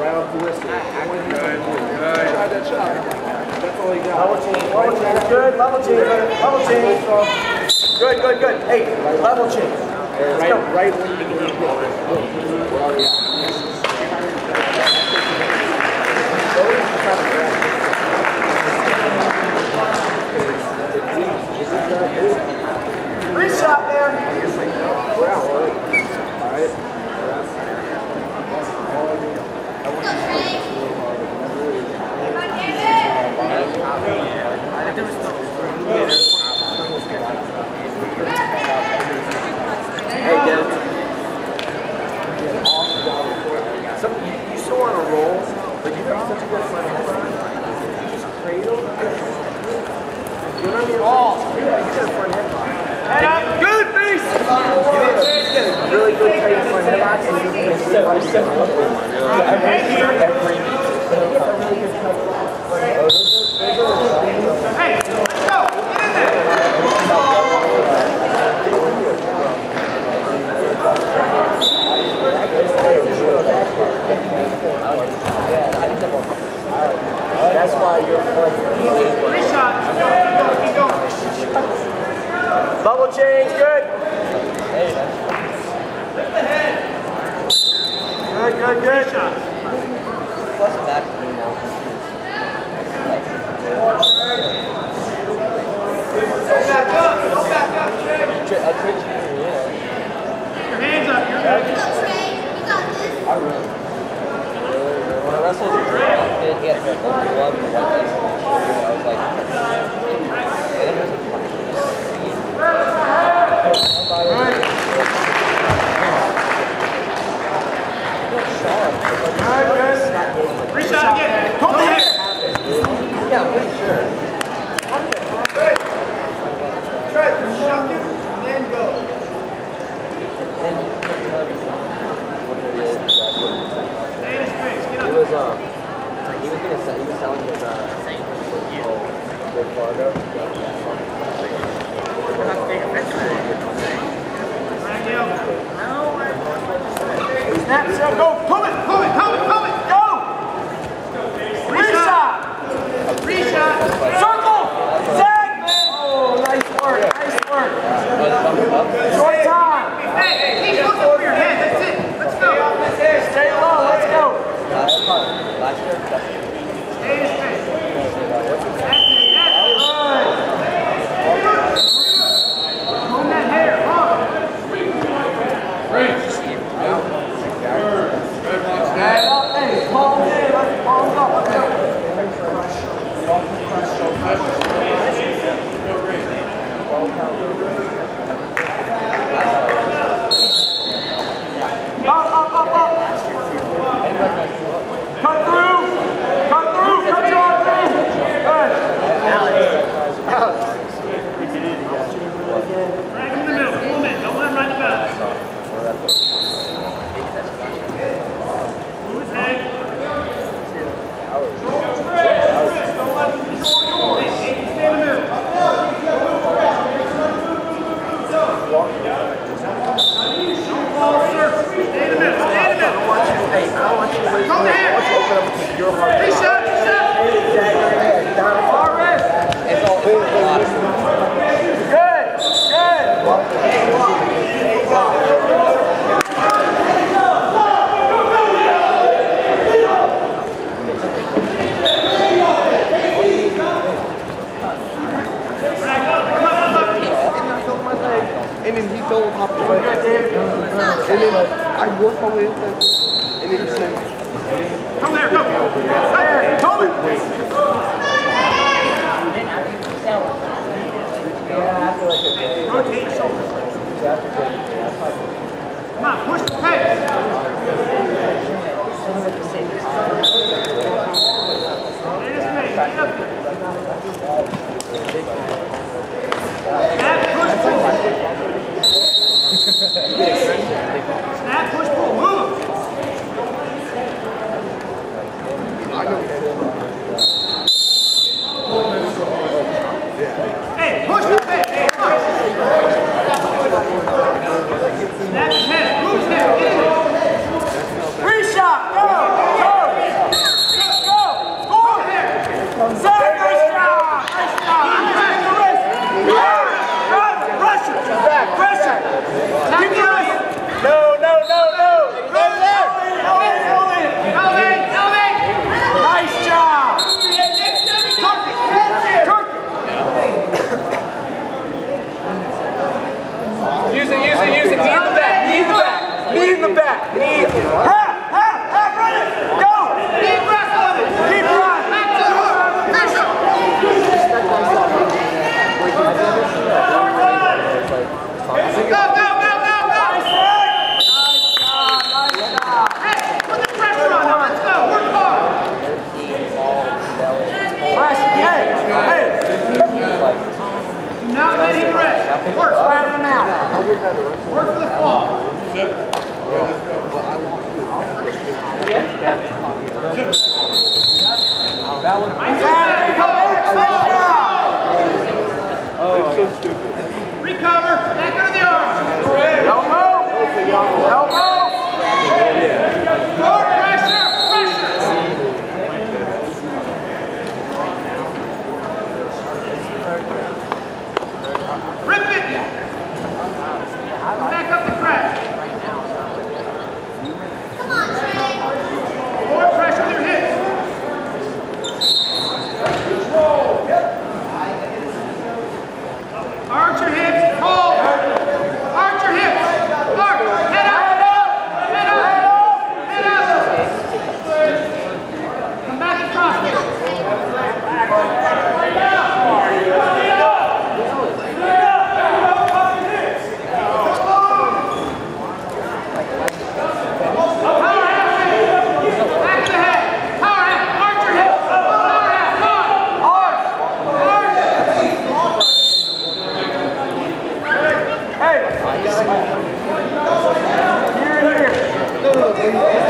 right off the wrist. Good. Try that shot. That's all he got. Level change. Good. Level change. Level change. Good. Hey, level change. Right when you get Free shot there. Hey, Dad. You still on a roll, but you have such a good front head. You just cradle. You know what I mean? You got a front head box. Head up. Good face. You get a really good tight front head box, and you can set every Hey, let's go. Get in there. That's why you're playing. Free shot. Keep going. Bubble change, good. Good shot. Back up. Your hands up. You're good. When I wrestled, he had a glove and one piece. I was like, Free shot again. Hold the hair. yeah, I'm pretty sure. Try to shock it and then go. Stay in his face. Get up. He was selling his good Fargo. Snap, set, go. Pull it. Go. Free shot. Circle. Segment. Oh, nice work. Short time. Hey, keep looking for your head. That's it. Let's go. Stay low. Let's go. Last year? Stay in his face. That's it. Comb that hair. Come. Stand up. Hey, palms in. Let's palms up. Let's go. Up. Cut through. Cut your arm through. Good. Drag him in the middle. Pull him in. Don't let him ride the back. Move his head. Stay in the middle. Don't fall, sir. Stay in the middle. I want you to wait. Come here. Open up your heart. Free shot. Far wrist. It's all Good. And then he fell off the way. And then I worked my way up there. And then he said, Come there, go. Hey, come it. Rotate your shoulders. Come on, push the pace. Stay this pace. Get up there. Snap, push, pull. Snap, push, pull. Move. Hey, push the pace. Hey, push. Snap his head. Move his head. Get in there. Work for the fall. Recover. Back under the arm. Elbow. Elbow. More pressure. Rip it. Back up the crack. Come on, Trey. More pressure with your hips. Arch your hips. Hold. Arch your hips. Arch. Head up. Head up. Head up. Come back and cross it. Here.